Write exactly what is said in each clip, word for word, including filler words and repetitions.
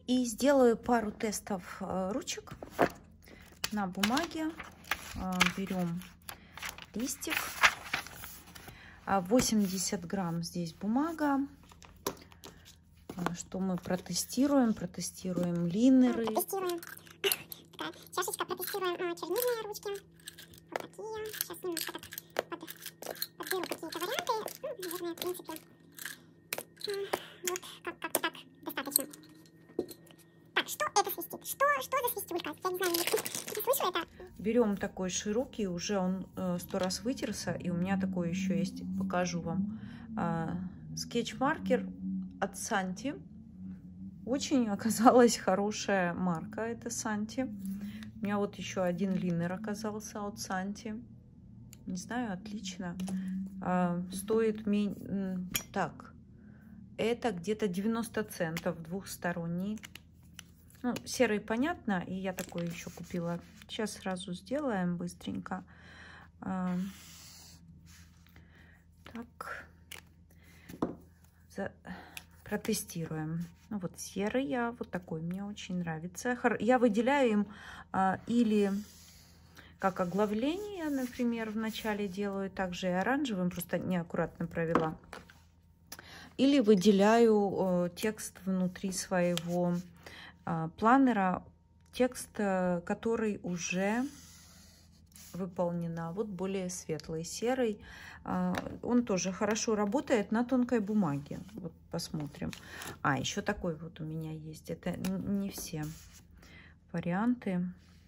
И сделаю пару тестов ручек на бумаге. Берем листик. восемьдесят грамм здесь бумага. Что мы протестируем? Протестируем линеры. Протестируем. Такая чашечка, протестируем а, чернильные ручки. Вот такие. Сейчас немножко так под, подберу какие-то варианты. Ну, наверное, в принципе, а, вот как- как-то так достаточно. Так, что это свистит? Что, что за свистюлька? Я не знаю, не слышу это. Берем такой широкий, уже он сто раз вытерся, и у меня такой еще есть, покажу вам. А, скетч-маркер от Санти. Очень оказалась хорошая марка, это Санти. У меня вот еще один линер оказался от Санти. Не знаю, отлично. А, стоит ми... так. Это где-то девяносто центов, двухсторонний. Ну, серый понятно, и я такой еще купила. Сейчас сразу сделаем быстренько. А, так. За... Протестируем. Ну вот серый я, вот такой мне очень нравится. Я выделяю им а, или как оглавление, например, в начале делаю, также и оранжевым, просто неаккуратно провела. Или выделяю э, текст внутри своего э, планера, текст, э, который уже выполнена. Вот более светлый, серый. Он тоже хорошо работает на тонкой бумаге. Вот посмотрим. А, еще такой вот у меня есть. Это не все варианты.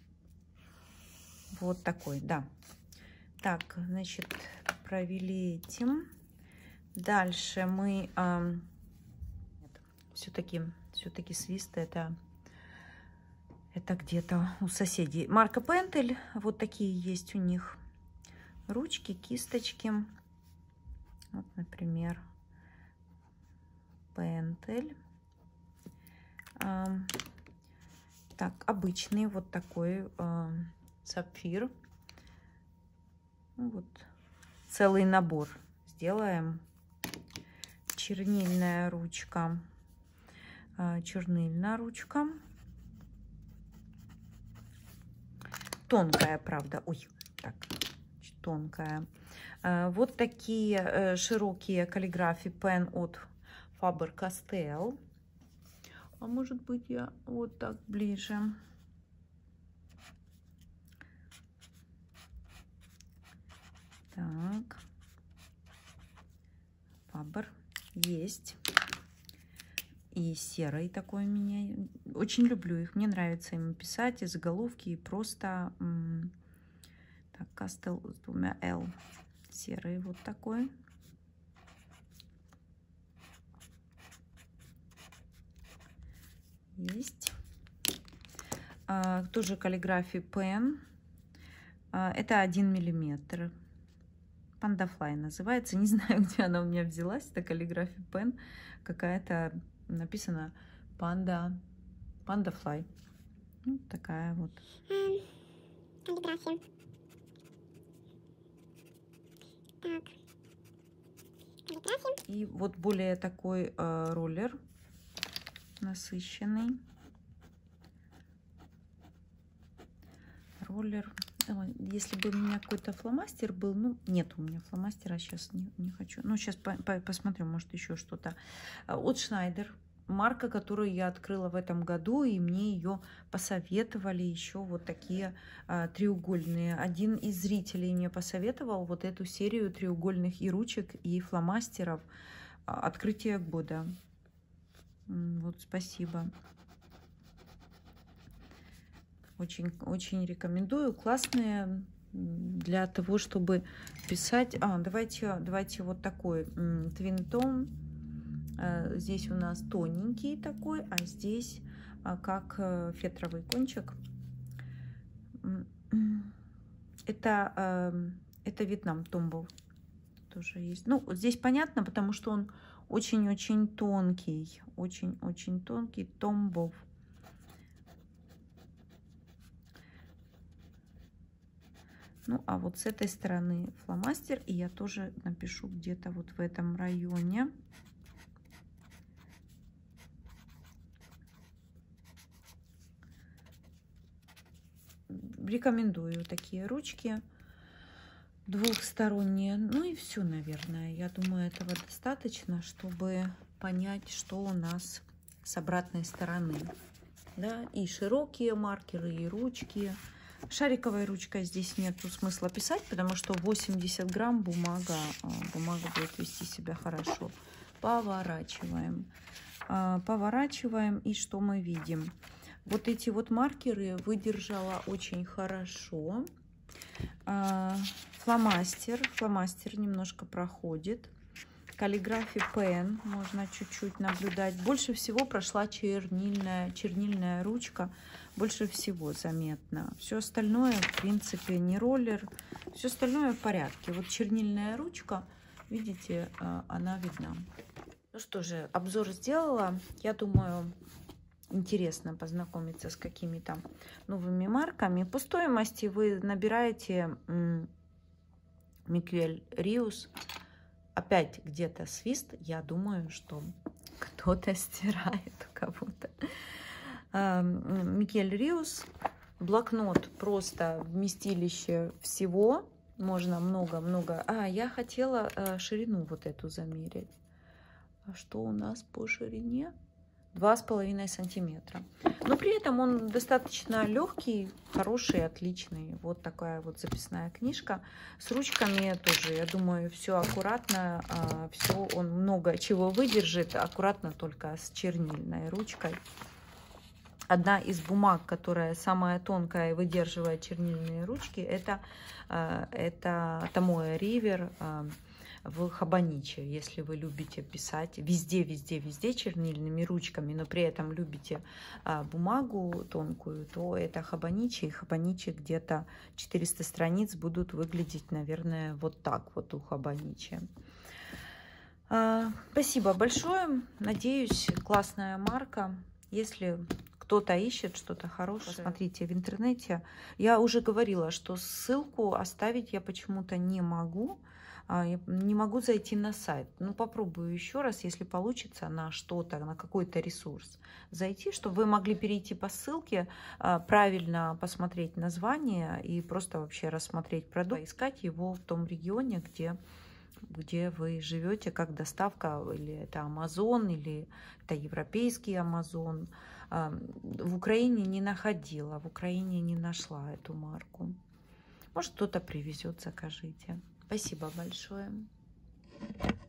Вот такой, да. Так, значит, провели этим. Дальше мы э, все-таки все-таки свист это это где-то у соседей. Марка Pentel. Вот такие есть у них ручки, кисточки. Вот, например, Pentel. А, так, обычный вот такой а, сапфир. Вот целый набор сделаем. Чернильная ручка, а, чернильная ручка. Тонкая, правда. Ой, так, тонкая. Вот такие широкие каллиграфии пен от Faber-Castell. А может быть, я вот так ближе. Так. Faber есть. И серый такой у меня. Очень люблю их. Мне нравится им писать, и заголовки, и просто... Так, Castell с двумя L. Серый вот такой. Есть. А, тоже каллиграфии пен. А, это один миллиметр. Пандафлай называется. Не знаю, где она у меня взялась. Это каллиграфия пен. Какая-то написано панда. Пандафлай. Ну, такая вот. Каллиграфия. Так. И вот более такой э, роллер насыщенный. Роллер. Если бы у меня какой-то фломастер был, ну, нет у меня фломастера, сейчас не, не хочу. Ну, сейчас по по посмотрю, может, еще что-то. От Schneider. Марка, которую я открыла в этом году, и мне ее посоветовали еще вот такие а, треугольные. Один из зрителей мне посоветовал вот эту серию треугольных и ручек, и фломастеров. А, открытие года. Вот, спасибо. Очень, очень рекомендую. Классные для того, чтобы писать. А, давайте, давайте вот такой Twin Tone. Здесь у нас тоненький такой, а здесь как фетровый кончик. Это, это Вьетнам Томбов тоже есть. Ну, здесь понятно, потому что он очень-очень тонкий. Очень-очень тонкий Томбов. Ну, а вот с этой стороны фломастер, и я тоже напишу где-то вот в этом районе. рекомендую такие ручки двухсторонние. Ну и все, наверное. Я думаю, этого достаточно, чтобы понять, что у нас с обратной стороны. Да, и широкие маркеры, и ручки. Шариковой ручкой здесь нету смысла писать, потому что восемьдесят грамм бумага, бумага будет вести себя хорошо. Поворачиваем. Поворачиваем, и что мы видим? Вот эти вот маркеры выдержала очень хорошо. Фломастер. Фломастер немножко проходит. Каллиграфии пен можно чуть-чуть наблюдать. Больше всего прошла чернильная, чернильная ручка. Больше всего заметно. Все остальное, в принципе, не роллер. Все остальное в порядке. Вот чернильная ручка, видите, она видна. Ну что же, обзор сделала. Я думаю, интересно познакомиться с какими-то новыми марками. По стоимости вы набираете Микель Риус. Опять где-то свист. Я думаю, что кто-то стирает у кого-то. Микель Риус. Блокнот просто вместилище всего. Можно много-много. А, я хотела ширину вот эту замерить. А что у нас по ширине? два с половиной сантиметра. Но при этом он достаточно легкий, хороший, отличный. Вот такая вот записная книжка. С ручками тоже, я думаю, все аккуратно. Все, он много чего выдержит. Аккуратно только с чернильной ручкой. Одна из бумаг, которая самая тонкая и выдерживает чернильные ручки, это, это Tomoe River в Хабаниче. Если вы любите писать везде, везде, везде чернильными ручками, но при этом любите а, бумагу тонкую, то это Хабаниче. И Хабаниче где-то четыреста страниц будут выглядеть, наверное, вот так вот у Хабаниче. А, спасибо большое. Надеюсь, классная марка. Если кто-то ищет что-то хорошее, смотрите в интернете. Я уже говорила, что ссылку оставить я почему-то не могу. Не могу зайти на сайт. Ну, попробую еще раз, если получится, на что-то, на какой-то ресурс зайти, чтобы вы могли перейти по ссылке, правильно посмотреть название и просто вообще рассмотреть продукт, искать его в том регионе, где, где вы живете, как доставка, или это Amazon, или это европейский Amazon. В Украине не находила, в Украине не нашла эту марку. Может, кто-то привезет, закажите. Спасибо большое.